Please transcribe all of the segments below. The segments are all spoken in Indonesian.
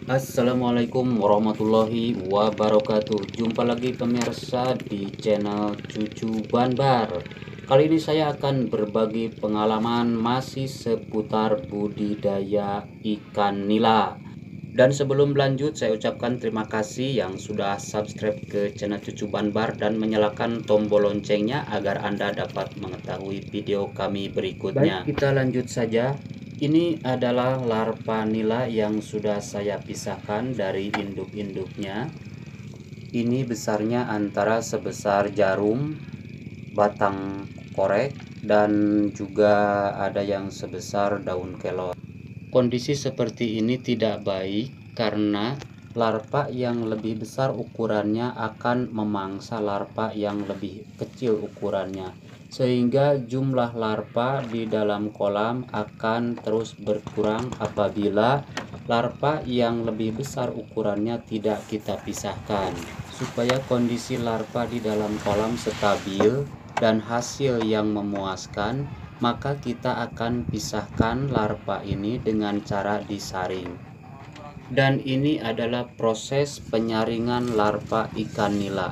Assalamualaikum warahmatullahi wabarakatuh. Jumpa lagi pemirsa di channel Cucu Banbar. Kali ini saya akan berbagi pengalaman masih seputar budidaya ikan nila. Dan sebelum lanjut, saya ucapkan terima kasih yang sudah subscribe ke channel Cucu Banbar dan menyalakan tombol loncengnya agar Anda dapat mengetahui video kami berikutnya. Baik, kita lanjut saja. Ini adalah larva nila yang sudah saya pisahkan dari induk-induknya. Ini besarnya antara sebesar jarum, batang korek, dan juga ada yang sebesar daun kelor. Kondisi seperti ini tidak baik karena larva yang lebih besar ukurannya akan memangsa larva yang lebih kecil ukurannya, sehingga jumlah larva di dalam kolam akan terus berkurang apabila larva yang lebih besar ukurannya tidak kita pisahkan. Supaya kondisi larva di dalam kolam stabil dan hasil yang memuaskan, maka kita akan pisahkan larva ini dengan cara disaring. Dan ini adalah proses penyaringan larva ikan nila.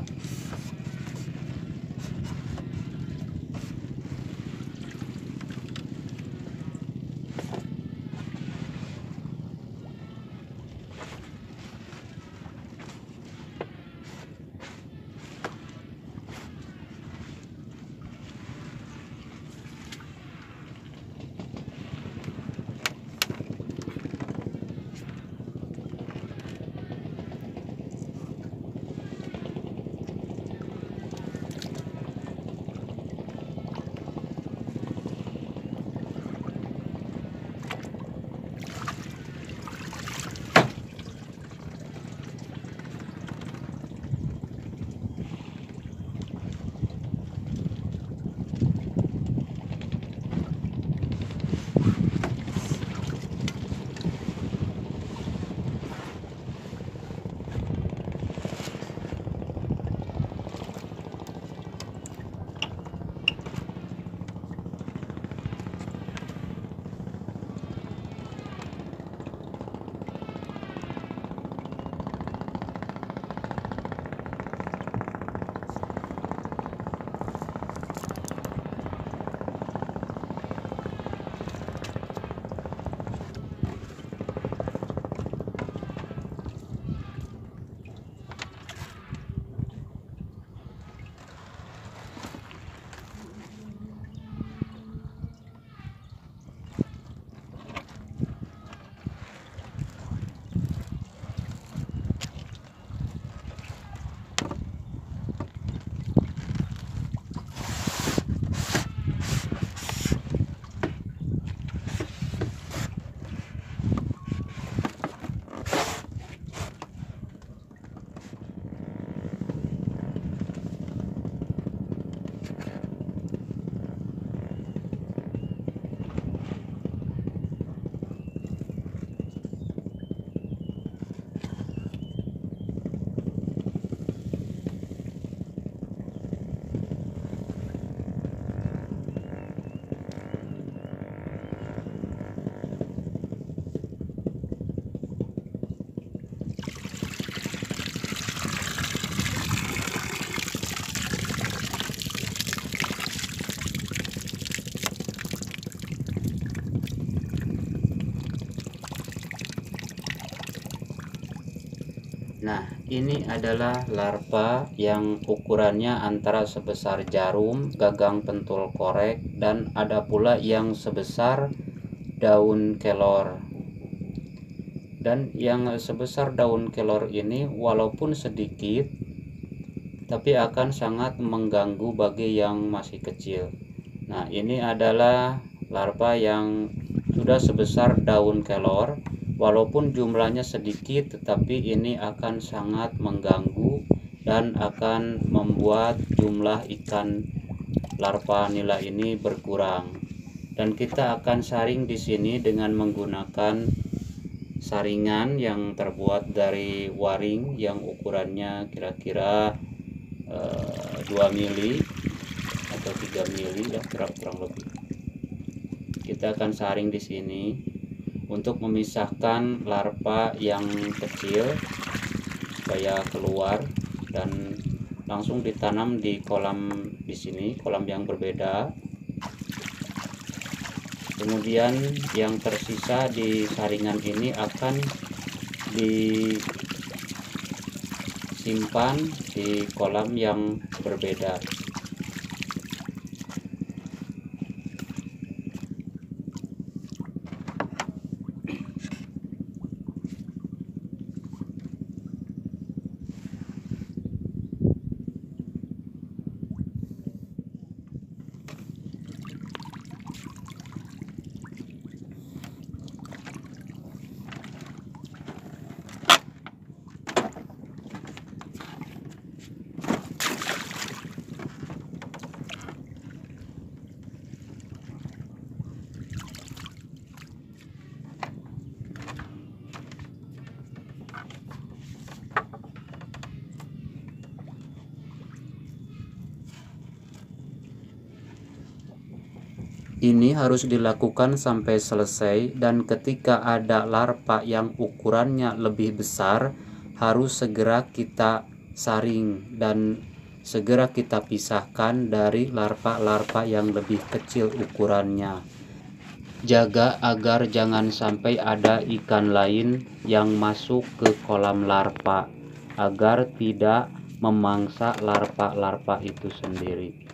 Nah, ini adalah larva yang ukurannya antara sebesar jarum, gagang pentul korek, dan ada pula yang sebesar daun kelor. Dan yang sebesar daun kelor ini walaupun sedikit, tapi akan sangat mengganggu bagi yang masih kecil. Nah, ini adalah larva yang sudah sebesar daun kelor. Walaupun jumlahnya sedikit, tetapi ini akan sangat mengganggu dan akan membuat jumlah ikan larva nila ini berkurang. Dan kita akan saring di sini dengan menggunakan saringan yang terbuat dari waring yang ukurannya kira-kira 2 mili atau 3 mili ya, kurang lebih. Kita akan saring di sini. untuk memisahkan larva yang kecil supaya keluar dan langsung ditanam di kolam di sini, kolam yang berbeda. Kemudian yang tersisa di saringan ini akan disimpan di kolam yang berbeda. Ini harus dilakukan sampai selesai, dan ketika ada larva yang ukurannya lebih besar harus segera kita saring dan segera kita pisahkan dari larva-larva yang lebih kecil ukurannya. Jaga agar jangan sampai ada ikan lain yang masuk ke kolam larva agar tidak memangsa larva-larva itu sendiri.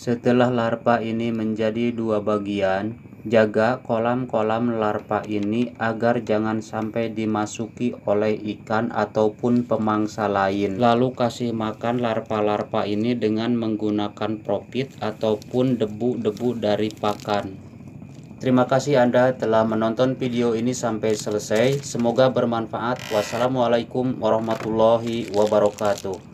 Setelah larva ini menjadi dua bagian, jaga kolam-kolam larva ini agar jangan sampai dimasuki oleh ikan ataupun pemangsa lain. Lalu kasih makan larva-larva ini dengan menggunakan profit ataupun debu-debu dari pakan. Terima kasih Anda telah menonton video ini sampai selesai. Semoga bermanfaat. Wassalamualaikum warahmatullahi wabarakatuh.